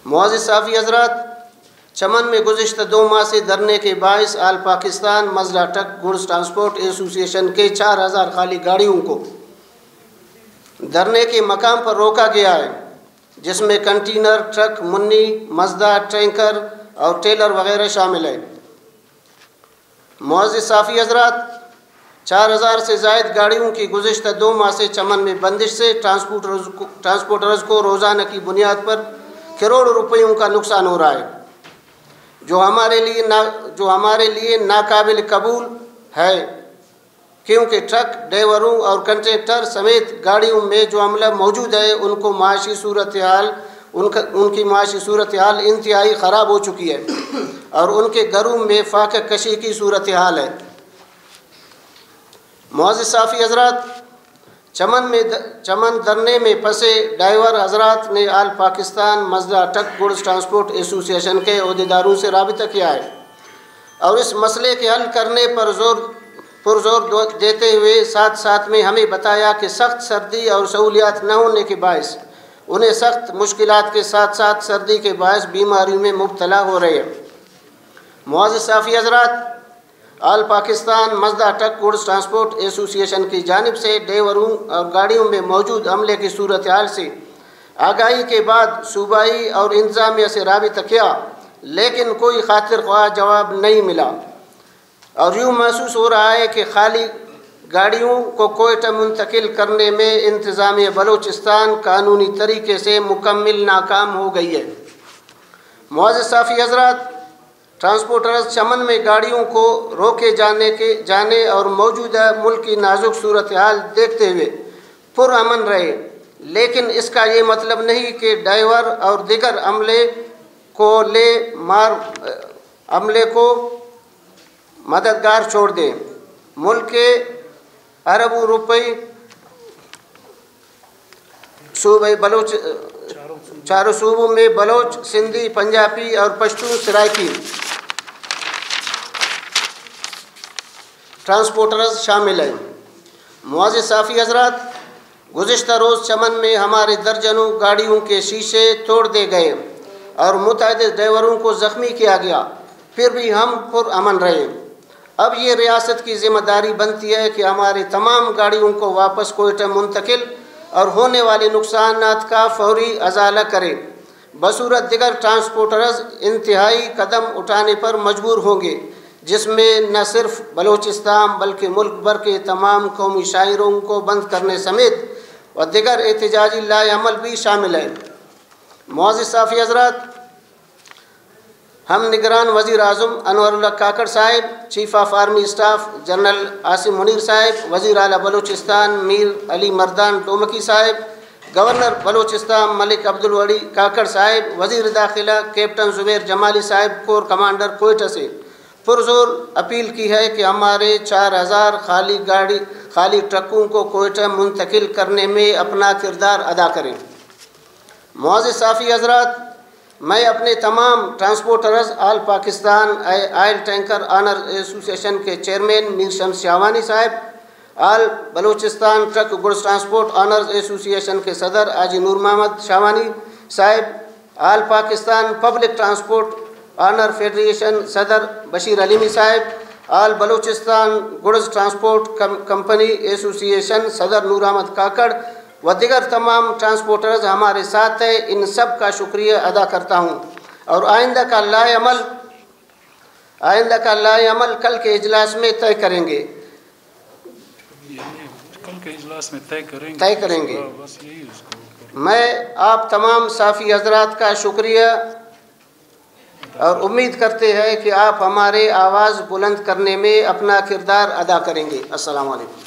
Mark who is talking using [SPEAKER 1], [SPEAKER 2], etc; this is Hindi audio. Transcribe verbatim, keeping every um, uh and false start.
[SPEAKER 1] मुआज़िज़ साफ़ी हज़रात, चमन में गुज़िश्ता दो माह से धरने के बाइस all Pakistan Mazda truck goods transport association के चार हज़ार खाली गाड़ियों को धरने के मकाम पर रोका गया है, जिसमें कंटेनर, ट्रक, मुन्नी, मज़दा, टैंकर और टेलर वगैरह शामिल है। मुआज़िज़ साफ़ी हज़रात, चार हज़ार से ज़ायद गाड़ियों की गुज़िश्ता दो माह से चमन में बंदिश से ट्रांसपोर्टर्स को ट्रांसपोर्टर्स को रोज़ाना की बुनियाद पर करोड़ों रुपयों का नुकसान हो रहा है, जो हमारे लिए ना जो हमारे लिए नाकाबिल कबूल है, क्योंकि ट्रक ड्राइवरों और कंट्रैक्टर समेत गाड़ियों में जो अमला मौजूद है उनको माशी सूरत हाल उनका उनकी माशी सूरत हाल इंतहाई ख़राब हो चुकी है और उनके घरों में फाक़ा कशी की सूरत हाल है। मुआज़िज़ साफ़ी हज़रात, चमन में चमन धरने में फंसे ड्राइवर हज़रात ने all Pakistan Mazda truck goods transport association के अहदेदारों से राबिता किया है और इस मसले के हल करने पर जोर पुरजोर देते हुए साथ साथ में हमें बताया कि सख्त सर्दी और सहूलियात न होने के बायस उन्हें सख्त मुश्किलात के साथ साथ सर्दी के बायस बीमारियों में मुब्तला हो रहे हैं। मुआज़िज़ साफ़ी हज़रात, all Pakistan Mazda truck goods transport association की जानिब से ड्राइवरों और गाड़ियों में मौजूद अमले की सूरत हाल से आगाही के बाद सूबाई और इंतज़ामिया से राबिता किया, लेकिन कोई खातिर ख्वाह जवाब नहीं मिला और यूँ महसूस हो रहा है कि खाली गाड़ियों को कोयटा मुंतकिल करने में इंतज़ामिया बलूचिस्तान कानूनी तरीके से मुकम्मल नाकाम हो गई है। मुआज़िज़ साफ़ी हज़रात, ट्रांसपोर्टर्स चमन में गाड़ियों को रोके जाने के जाने और मौजूदा मुल्क की नाजुक सूरत हाल देखते हुए पुरअमन रहे, लेकिन इसका ये मतलब नहीं कि ड्राइवर और दीगर अमले को ले मार अमले को मददगार छोड़ दें। मुल्क के अरबों रुपये सूबे बलोच चारों सूबों में बलोच, सिंधी, पंजाबी और पश्तून सराइकी ट्रांसपोर्टर्स शामिल हैं। मुआज़िज़ साफ़ी हज़रात, गुज़िश्ता रोज़ चमन में हमारे दर्जनों गाड़ियों के शीशे तोड़ दिए गए और मुतअद्दिद ड्राइवरों को ज़ख्मी किया गया, फिर भी हम पुरअमन रहे। अब ये रियासत की ज़िम्मेदारी बनती है कि हमारी तमाम गाड़ियों को वापस कोयटा मुंतकिल और होने वाले नुकसानात का फौरी अज़ाला करें, बसूरत दिगर ट्रांसपोर्टर्स इंतहाई कदम उठाने पर मजबूर होंगे, जिसमें न सिर्फ बलूचिस्तान बल्कि मुल्क भर के तमाम कौमी शायरों को बंद करने समेत व दिगर एहतजाजी लाएअमल भी शामिल है। मुआज़िज़ साफ़ी हज़रात, हम निगरान वज़ीर आज़म अनवरुल्लाह काकड़ साहिब, chief of army staff general Asim Munir साहिब, वज़ीर आला बलूचिस्तान मीर अली मर्दान डोमकी साहिब, गवर्नर बलूचिस्तान मलिक अब्दुल वली काकड़ साहिब, वज़ीर दाखिला कैप्टन ज़ुबैर जमाली साहिब, कोर कमांडर कोयटा से पुरजोर अपील की है कि हमारे चार हज़ार खाली गाड़ी खाली ट्रकों को कोयटा मुंतकिल करने में अपना किरदार अदा करें। मुआज़िज़ साफ़ी हज़रात, मैं अपने तमाम transporters all Pakistan oil tanker owner association के चेयरमैन मीर शम्स शाहवानी साहब, all Balochistan truck goods transport owners association के सदर हाजी नूर मोहम्मद शाहवानी साहब, all Pakistan public transport owner federation सदर बशीर अलीमी साहब, all Balochistan goods transport company association सदर नूर अहमद काकड़ व दिगर तमाम ट्रांसपोर्टर्स हमारे साथ हैं। इन सब का शुक्रिया अदा करता हूँ और आइंदा का लाएअमल आइंदा का लाएअमल कल के इजलास में तय करेंगे
[SPEAKER 2] कल के इजलास में तय करेंगे
[SPEAKER 1] तय करेंगे
[SPEAKER 2] बस यही उसको।
[SPEAKER 1] मैं आप तमाम साफ़ी हज़रात का शुक्रिया और उम्मीद करते हैं कि आप हमारे आवाज़ बुलंद करने में अपना किरदार अदा करेंगे। अस्सलाम वालेकुम।